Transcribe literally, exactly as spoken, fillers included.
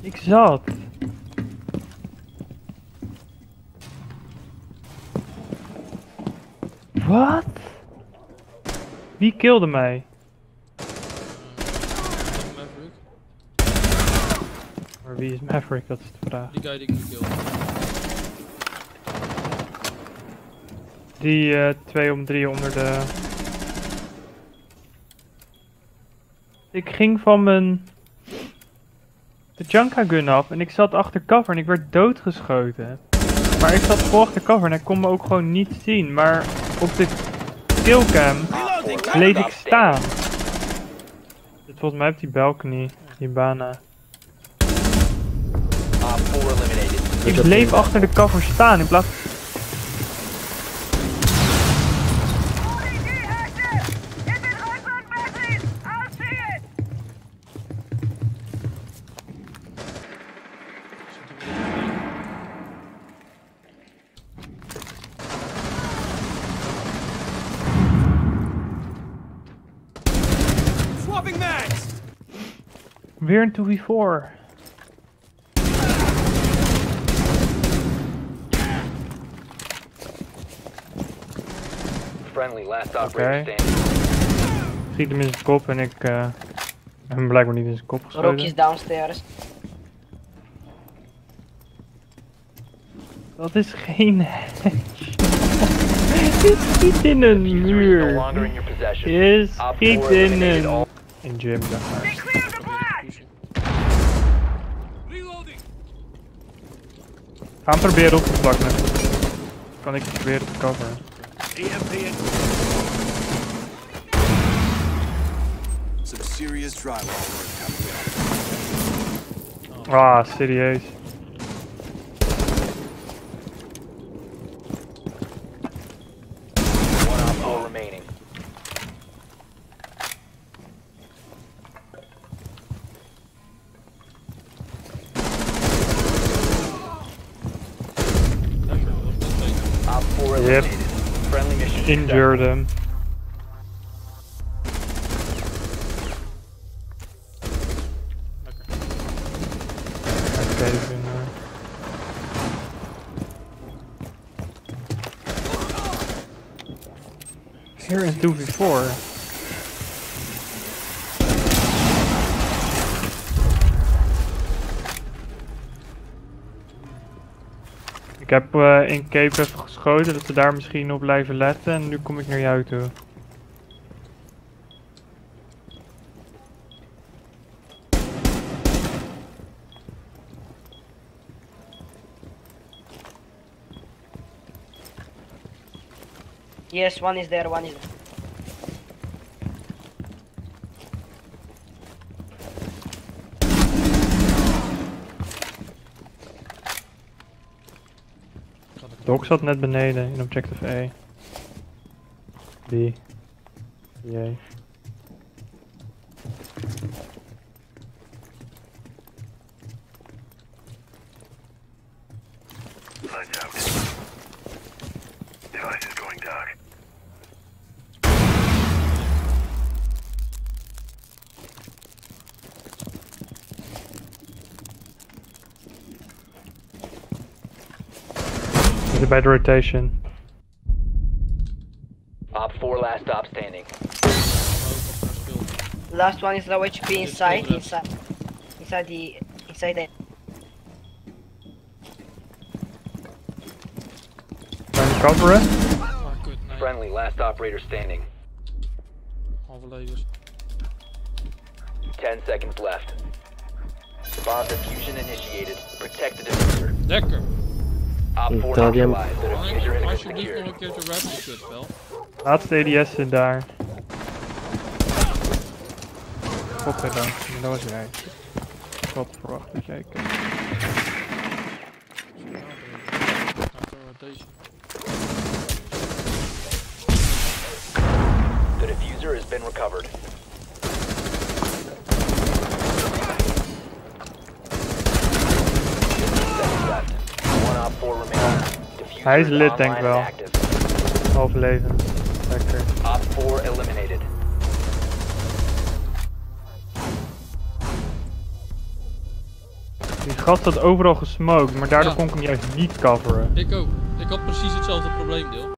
Ik zat. Wat? Wie killde mij? Uh, Maverick. Maar wie is Maverick? Dat is de vraag. Die guy die ik gekilld. Die uh, twee om drie onder de... Ik ging van mijn... de Janka gun af en ik zat achter cover en ik werd doodgeschoten. Maar ik zat vol achter cover en hij kon me ook gewoon niet zien. Maar op de killcam bleef ik staan. Dus volgens mij heeft die balcony, die bana. Ik bleef achter de cover staan in plaats. Weer een two v four. Oké. Schiet hem in zijn kop en ik uh, heb hem blijkbaar niet in zijn kop geschoten. Rook is downstairs. Dat is geen hedge. Je schiet in een muur. Je schiet in een... In gym, zeg maar. Ga hem proberen op te pakken. Kan ik proberen te coveren. Some serious drywall work coming up. Ah, serieus. One op four remaining. Op four Yep. eliminated. Friendly mission Injured hem. Even, uh... Hier in two v four. Ik heb uh, in Cape even geschoten dat ze daar misschien op blijven letten en nu kom ik naar jou toe. Yes, one is there, one is there. Doc zat net beneden in objective A. B. J. Lights out. Device is going dark. Is it by the rotation? Op four last stop standing. Last one is low H P inside, inside, inside the, inside the. Trying to cover it? Ah, kut, nee. Friendly last operator standing. Halve levens. Ten seconds left. Bomb diffusion initiated. Protect the diffuser. Lekker! Op four Italian. neutralized. The diffuser is Alsjeblieft nog secured. een keertje rappen, kut wel. Laatste E D S zit daar. Godzijdank, dat was jij. Ik had verwacht dat jij kijkt. Deze. The diffuser has been recovered. Seconds left. One op four remaining. Diffuser Hij is lit, denk online ik wel. and active. Half leven. Lekker. Op four eliminated. Die gast had overal gesmoked, maar daardoor Ja. kon ik hem juist niet coveren. Ik ook. Ik had precies hetzelfde probleem, deel.